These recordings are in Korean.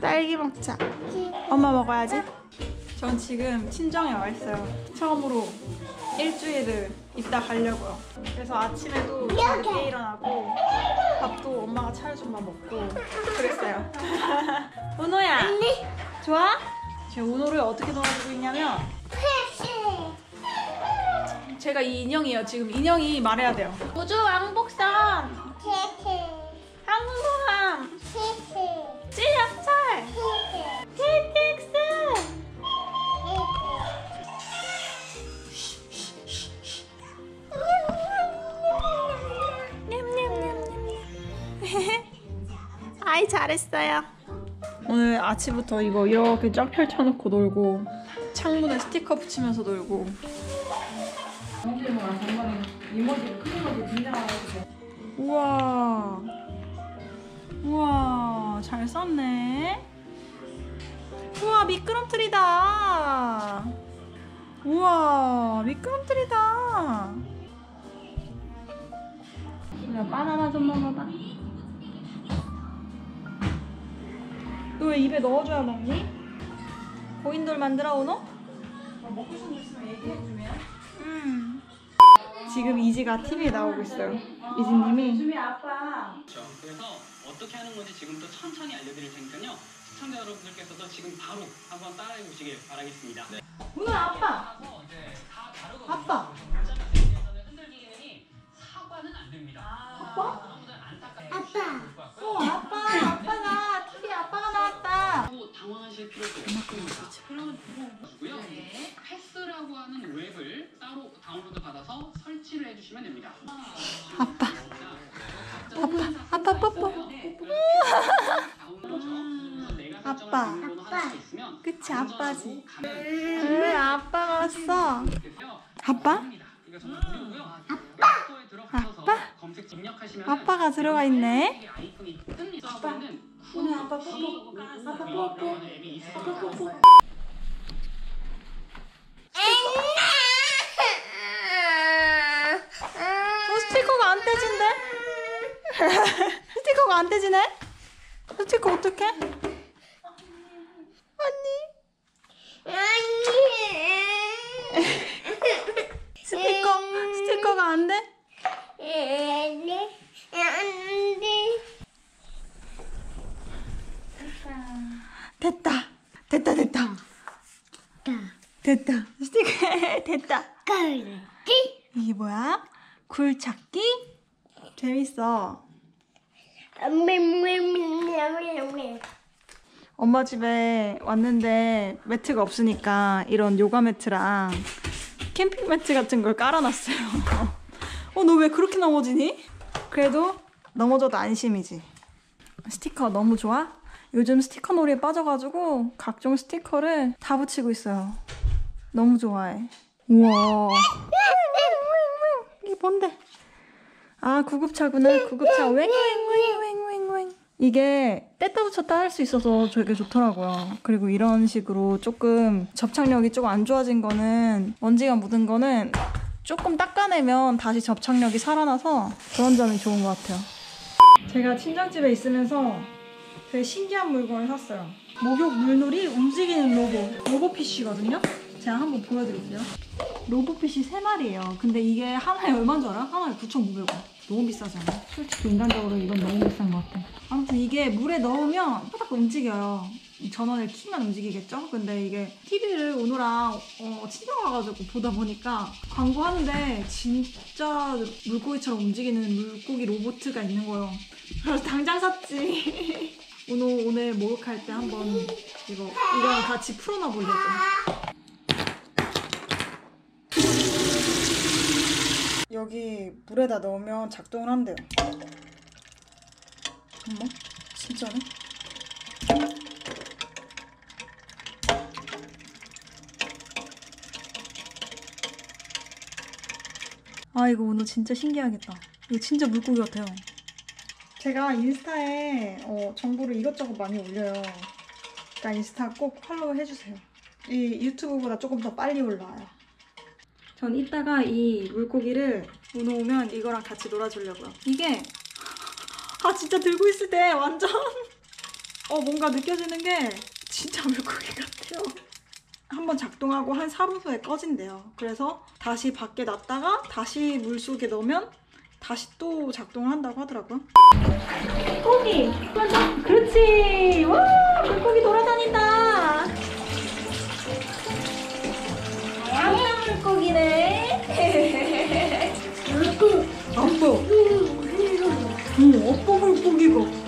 딸기 먹자. 엄마 먹어야지. 전 지금 친정에 와 있어요. 처음으로 일주일을 있다 가려고요. 그래서 아침에도 늦게 일어나고 밥도 엄마가 차려준 밥 먹고 그랬어요. 은호야, 좋아? 제가 은호를 어떻게 놀아주고 있냐면 제가 이 인형이에요. 지금 인형이 말해야 돼요. 우주 왕복선 항공모함 찌약살 KTX 아이 잘했어요. 오늘 아침부터 이거 이렇게 쫙 펼쳐놓고 놀고 창문에 스티커 붙이면서 놀고 우와 우와 잘 썼네. 우와 미끄럼틀이다. 우와 미끄럼틀이다. 야 바나나 좀 먹어봐. 너 왜 입에 넣어줘야 먹니? 고인돌 만들어 오노? 먹고 싶은 거 있으면 얘기해주면. 지금 이지가 TV에 나오고 있어요. 이지님이 주미 아빠. 그래서 어떻게 하는 건지 지금부터 천천히 알려드릴 테니까요. 시청자 여러분들께서도 지금 바로 한번 따라해 보시길 바라겠습니다. 네. 문호 아빠. 아빠. 흔들기에는 사과는 안 됩니다. 아빠? 아빠가 TV 아빠가 나왔다. 당황하실 필요도 없고요. 패스라고 하는 웹을 따로 다운로드 받아서 설치를 해주시면 됩니다. 아빠 뽀뽀. 아빠. 그치 아빠지. 왜 아빠가 왔어? 아빠? 아빠가 들어가 있네. 아빠. 오늘 아빠 뽀뽀. 아빠 뽀뽀. 아빠 뽀뽀. 스티커가 안 떼진대? 스티커가 안 떼지네? 스티커 어떡해? 언니. 스티커가 안 돼? 됐다. 스티커 됐다. 이게 뭐야? 굴찾기? 재밌어. 엄마 집에 왔는데 매트가 없으니까 이런 요가 매트랑 캠핑 매트 같은 걸 깔아놨어요. 너 왜 그렇게 넘어지니? 그래도 넘어져도 안심이지. 스티커 너무 좋아? 요즘 스티커 놀이에 빠져가지고 각종 스티커를 다 붙이고 있어요. 너무 좋아해. 우와. 이게 뭔데? 아 구급차구나. 구급차. 웽. 이게 뗐다 붙였다 할 수 있어서 되게 좋더라고요. 그리고 이런 식으로 조금 접착력이 조금 안 좋아진 거는, 먼지가 묻은 거는 조금 닦아내면 다시 접착력이 살아나서 그런 점이 좋은 것 같아요. 제가 친정집에 있으면서 되게 신기한 물건을 샀어요. 목욕 물놀이 움직이는 로보피쉬거든요. 제가 한번 보여드릴게요. 로보피쉬 3마리예요. 근데 이게 하나에 얼마인 줄 알아? 하나에 9,900원. 너무 비싸잖아. 솔직히 인간적으로 이건 너무 비싼 것 같아. 아무튼 이게 물에 넣으면 바닥 움직여요. 전원을 키면 움직이겠죠? 근데 이게 TV를 오느랑 친정 와가지고 보다 보니까 광고하는데 진짜 물고기처럼 움직이는 물고기 로봇가 있는 거예요. 그래서 당장 샀지. 오늘 목욕할 때 한번 이거랑 같이 풀어놔 보려고. 여기 물에다 넣으면 작동을 한대요. 어머? 진짜네? 아 이거 오늘 진짜 신기하겠다. 이거 진짜 물고기 같아요. 제가 인스타에 정보를 이것저것 많이 올려요. 그러니까 인스타 꼭 팔로우 해주세요. 이 유튜브보다 조금 더 빨리 올라와요. 전 이따가 이 물고기를 문어 오면 이거랑 같이 놀아주려고요. 이게 진짜 들고 있을 때 완전 뭔가 느껴지는 게 진짜 물고기 같아요. 한번 작동하고 한 4분 후에 꺼진대요. 그래서 다시 밖에 놨다가 다시 물속에 넣으면 다시 또 작동을 한다고 하더라고요. 물고기! 그렇지! 와! 물고기 돌아다닌다! 다양한 물고기네! 아빠! 아빠 물고기가!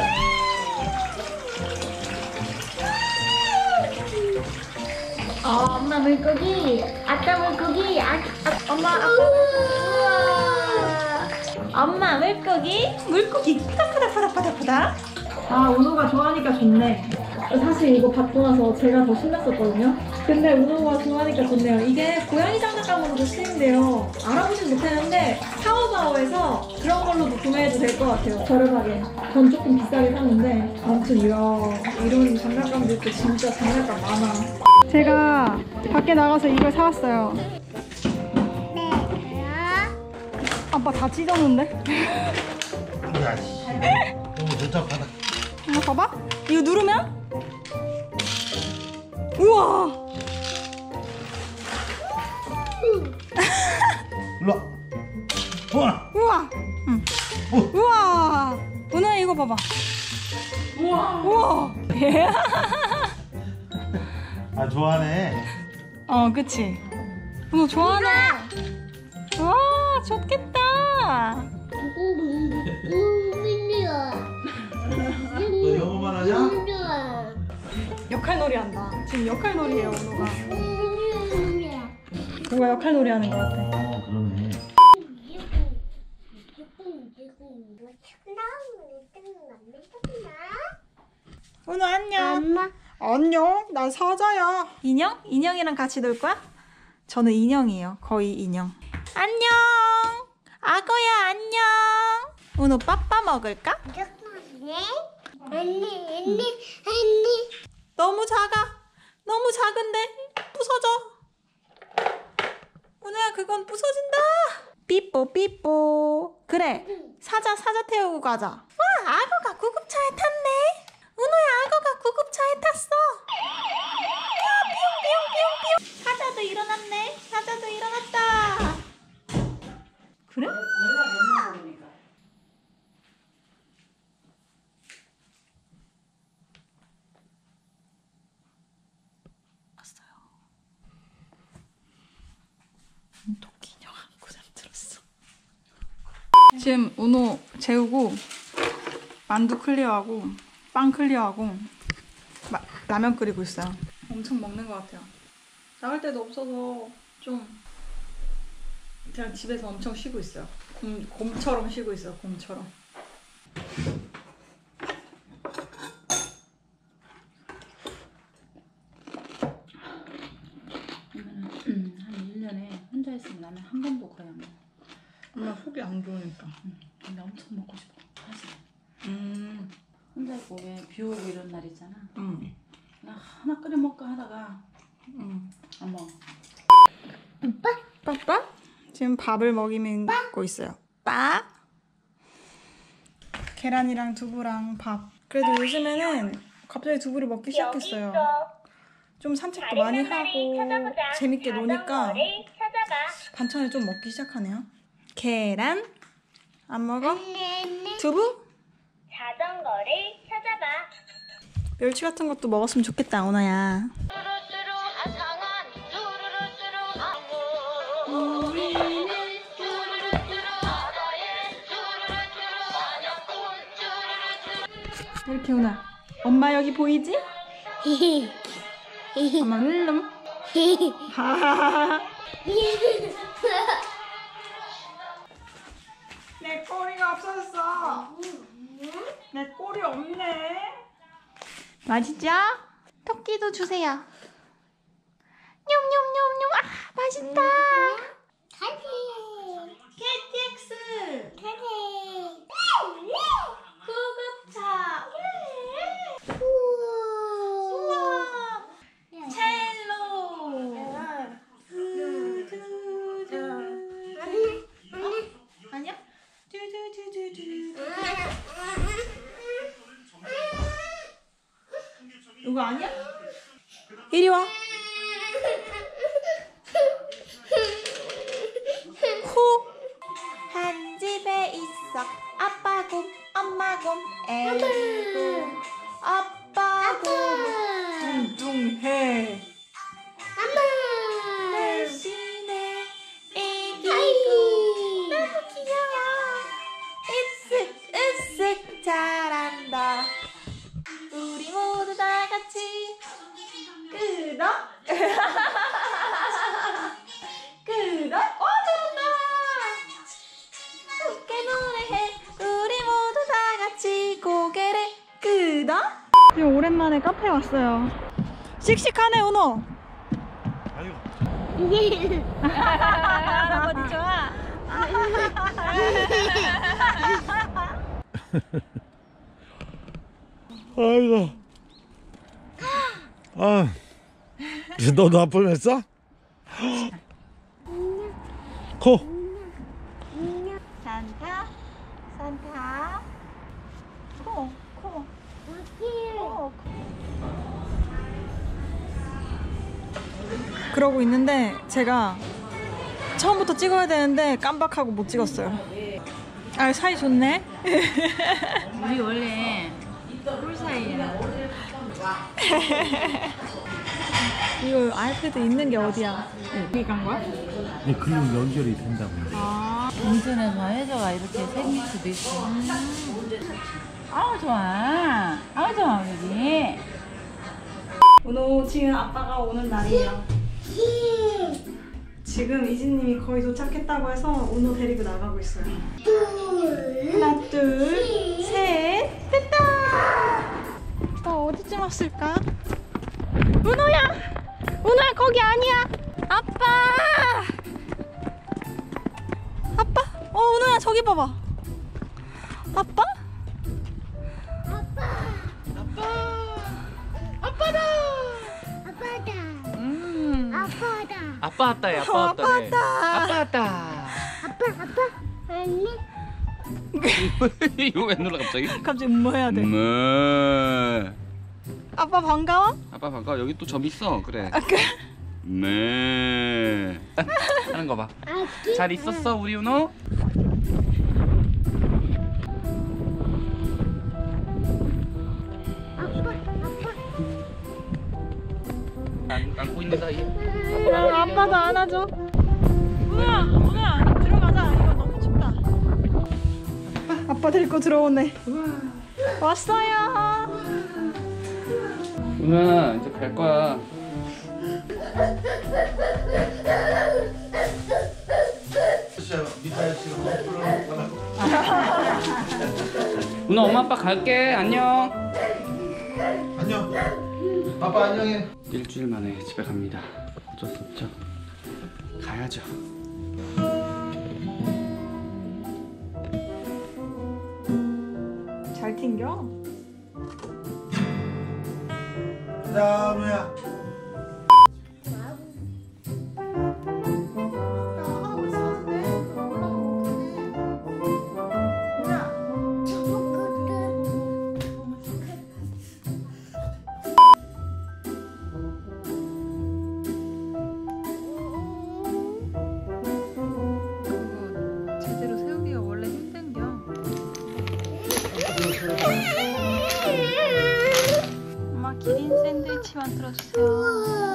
엄마 물고기, 아빠 물고기, 엄마 아빠 우와. 엄마 물고기. 물고기 파닥파닥. 아, 은호가 좋아하니까 좋네. 사실 이거 받고 나서 제가 더 신났었거든요. 근데 은호가 좋아하니까 좋네요. 이게 고양이 장난감으로도 쓰인대요. 알아보진 못했는데 타오바오에서 그런 걸로도 구매해도 될 것 같아요. 저렴하게. 전 조금 비싸게 샀는데 아무튼 이런 장난감들도 진짜 장난감 많아. 제가 밖에 나가서 이걸 사왔어요. 아빠 다 찢었는데? 야, 씨. 너무 복잡하다. 이거 봐봐. 이거 누르면? 우와! 일로 와. 우와! 응. 어. 우와! 은호야 이거 봐봐. 우와! 아, 좋아하네. 그치? 은호 좋아하네. 와, 좋겠다. 너 영어만 하냐? 역할놀이 한다. 지금 역할놀이에요, 은호가. 누가 역할놀이 하는 것 같아. 그러네. 은호 안녕. 엄마. 안녕. 난 사자야. 인형? 인형이랑 같이 놀 거야? 저는 인형이에요. 거의 인형. 안녕. 악어야 안녕. 은호 빠빠 먹을까? 언니. 너무 작아. 너무 작은데 부서져. 은호야 그건 부서진다. 삐뽀. 그래. 사자 태우고 가자. 와, 악어가 구급차에 탔네. 은호야 악어가 구급차에 탔어. 뿅. 사자도 일어났네. 사자도 일어났다. 그래? 왔어요. 토끼 인형 안고 잠들었어. 지금 은호 재우고 만두 클리어하고 빵 클리어하고 라면 끓이고 있어요. 엄청 먹는 것 같아요. 나갈 데도 없어서 좀 그냥 집에서 엄청 쉬고 있어요. 곰처럼 쉬고 있어요. 곰처럼. 한 1년에 혼자 있으면 라면 한 번도 거의 안 먹어. 엄마 속이 안 좋으니까. 근데 엄청 먹고 싶어. 사실. 혼자 있고 왜 비 오고 이런 날 있잖아. 나 하나 끓여 먹을까 하다가 안 먹어. 빠빠? 지금 밥을 먹이고 있어요. 빠? 계란이랑 두부랑 밥. 그래도 요즘에는 갑자기 두부를 먹기 시작했어요. 좀 산책도 많이 하고 재밌게 노니까 반찬을 좀 먹기 시작하네요. 계란? 안 먹어? 두부? 자전거를 찾아봐. 멸치 같은 것도 먹었으면 좋겠다, 오나야. 이렇게 오나. 엄마 여기 보이지? 엄마 룰름. 내 꼬리가 없어졌어. 내 꼬리 없네. 맛있죠? 토끼도 주세요. 냠냠냠냠. 아, 맛있다. KTX. 구급차. 우와. 첼로. 아니야? 두두두두두. 이거 아니야? 이리 와. 후. 한 집에 있어 아빠 곰, 엄마 곰, 애기 곰. 아빠 곰 뚱뚱해. 대신에 애기 곰 너무 귀여워. 으쓱 잘한다. 우리 모두 다 같이 끄덕. 끄덕. 잘한다. 함께 노래해. 우리 모두 다 같이 고개를 끄덕. 지금 오랜만에 카페 왔어요. 씩씩하네 은호. 아유. 할아버지 좋아. 아이고. 아. 너도 아프겠어? 코. 산타 산타 코. 그러고 있는데 제가 처음부터 찍어야 되는데 깜빡하고 못 찍었어요. 아 사이 좋네. 우리 원래 꿀 사이야. 이거 아이패드 있는 게 어디야? 여기 간 거야? 이 글로 연결이 된다고. 인터넷 해줘가 이렇게 생길 수도 있어. 아우 좋아. 아우 좋아 여기. 오늘 지금 아빠가 오는 날이에요. 지금 이진님이 거의 도착했다고 해서 오늘 데리고 나가고 있어요. 하나 둘 셋 됐다. 어디쯤 왔을까? 은호야! 은호야 거기 아니야! 아빠! 아빠? 은호야 저기 봐봐. 아빠? 아빠다! 아빠 왔다, 아빠 왔다. 아빠 아빠 왔다. 아니 이거 왜 눌러 갑자기? 갑자기 뭐 해야 돼? 아빠 반가워? 아빠 반가워. 여기 또 점 있어. 그래. 그래? 하는 거 봐. 잘 있었어 우리 윤호? 안고 있는 사이에. 아빠도 안아줘. 은호야 들어가자. 이거 너무 춥다. 아빠 데리고 들어오네. 왔어요. 윤호야 이제 갈 거야. 윤호 엄마 아빠 갈게. 안녕. 안녕. 아빠 안녕해. 일주일 만에 집에 갑니다. 어쩔 수 없죠. 가야죠. 잘 튕겨. 자, 은호야. 제대로 세우기가 원래 힘든겨. 엄마 기린 샌드위치 만들어주세요.